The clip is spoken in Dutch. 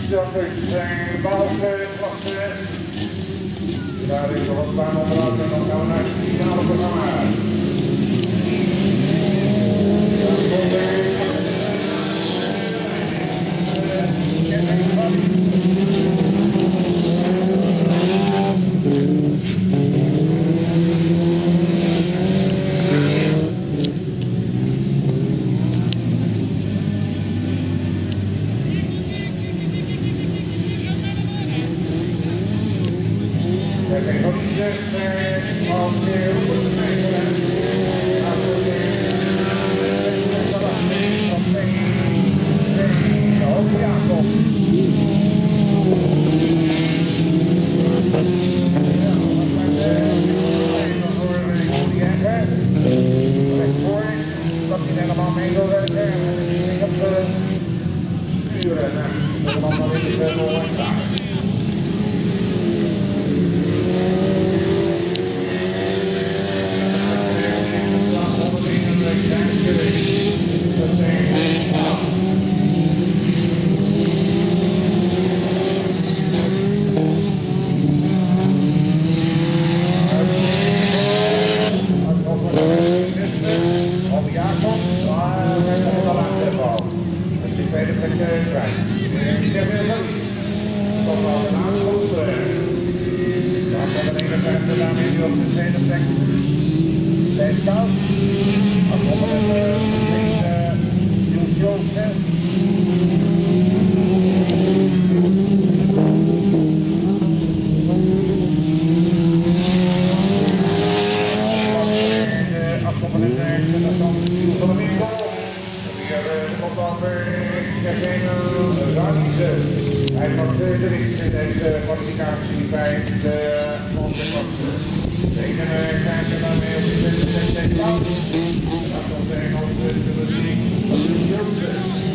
Staffers zijn de bouwklasse. Daar is nog een paar onderhoud en dan gaan we naar het finale programma. Hij mag de winst in deze kwalificatie bij de Montecoste. De ene kijkt er daarmee op de 26 fout. Dat komt de Engelse muziek van de Joodse.